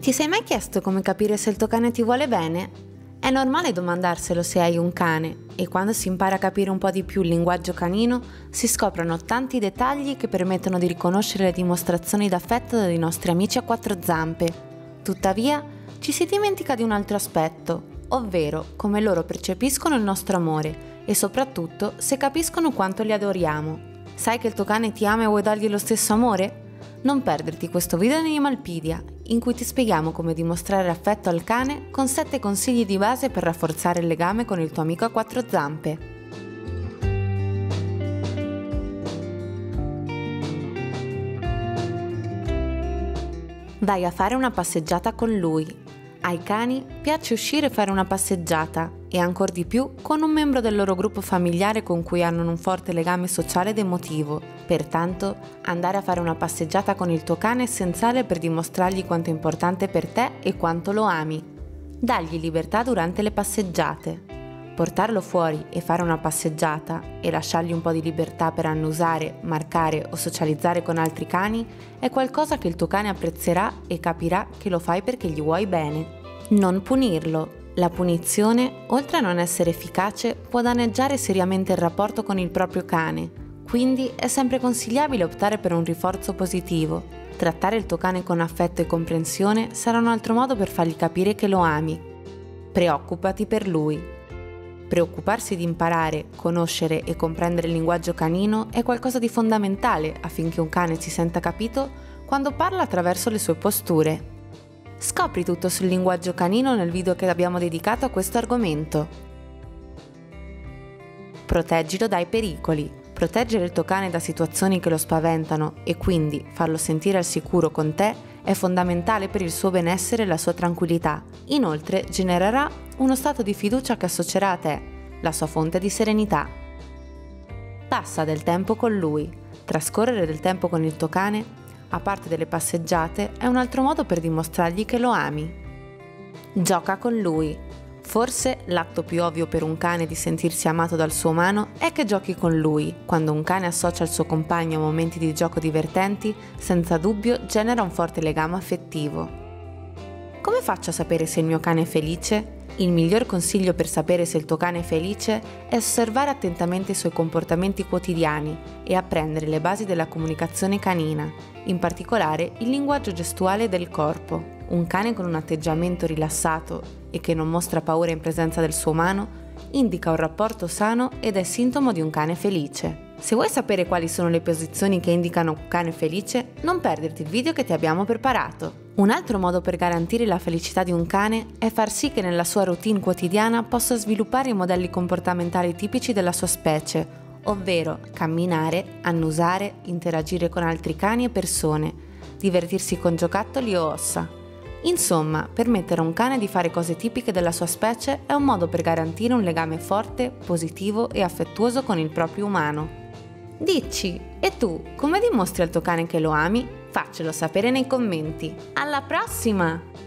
Ti sei mai chiesto come capire se il tuo cane ti vuole bene? È normale domandarselo se hai un cane e quando si impara a capire un po' di più il linguaggio canino si scoprono tanti dettagli che permettono di riconoscere le dimostrazioni d'affetto dei nostri amici a quattro zampe. Tuttavia, ci si dimentica di un altro aspetto, ovvero come loro percepiscono il nostro amore e soprattutto se capiscono quanto li adoriamo. Sai che il tuo cane ti ama e vuoi dargli lo stesso amore? Non perderti questo video di Animalpedia, in cui ti spieghiamo come dimostrare affetto al cane con 7 consigli di base per rafforzare il legame con il tuo amico a quattro zampe. Vai a fare una passeggiata con lui. Ai cani piace uscire e fare una passeggiata e ancor di più con un membro del loro gruppo familiare con cui hanno un forte legame sociale ed emotivo. Pertanto, andare a fare una passeggiata con il tuo cane è essenziale per dimostrargli quanto è importante per te e quanto lo ami. Dagli libertà durante le passeggiate. Portarlo fuori e fare una passeggiata e lasciargli un po' di libertà per annusare, marcare o socializzare con altri cani è qualcosa che il tuo cane apprezzerà e capirà che lo fai perché gli vuoi bene. Non punirlo. La punizione, oltre a non essere efficace, può danneggiare seriamente il rapporto con il proprio cane, quindi è sempre consigliabile optare per un rinforzo positivo. Trattare il tuo cane con affetto e comprensione sarà un altro modo per fargli capire che lo ami. Preoccupati per lui. Preoccuparsi di imparare, conoscere e comprendere il linguaggio canino è qualcosa di fondamentale affinché un cane si senta capito quando parla attraverso le sue posture. Scopri tutto sul linguaggio canino nel video che abbiamo dedicato a questo argomento. Proteggilo dai pericoli. Proteggere il tuo cane da situazioni che lo spaventano e quindi farlo sentire al sicuro con te è fondamentale per il suo benessere e la sua tranquillità. Inoltre genererà uno stato di fiducia che associerà a te, la sua fonte di serenità. Passa del tempo con lui. Trascorrere del tempo con il tuo cane, a parte delle passeggiate, è un altro modo per dimostrargli che lo ami. Gioca con lui. Forse l'atto più ovvio per un cane di sentirsi amato dal suo umano è che giochi con lui. Quando un cane associa il suo compagno a momenti di gioco divertenti, senza dubbio genera un forte legame affettivo. Come faccio a sapere se il mio cane è felice? Il miglior consiglio per sapere se il tuo cane è felice è osservare attentamente i suoi comportamenti quotidiani e apprendere le basi della comunicazione canina, in particolare il linguaggio gestuale del corpo. Un cane con un atteggiamento rilassato e che non mostra paura in presenza del suo umano indica un rapporto sano ed è sintomo di un cane felice. Se vuoi sapere quali sono le posizioni che indicano un cane felice, non perderti il video che ti abbiamo preparato. Un altro modo per garantire la felicità di un cane è far sì che nella sua routine quotidiana possa sviluppare i modelli comportamentali tipici della sua specie, ovvero camminare, annusare, interagire con altri cani e persone, divertirsi con giocattoli o ossa. Insomma, permettere a un cane di fare cose tipiche della sua specie è un modo per garantire un legame forte, positivo e affettuoso con il proprio umano. Dici, e tu, come dimostri al tuo cane che lo ami? Faccelo sapere nei commenti. Alla prossima!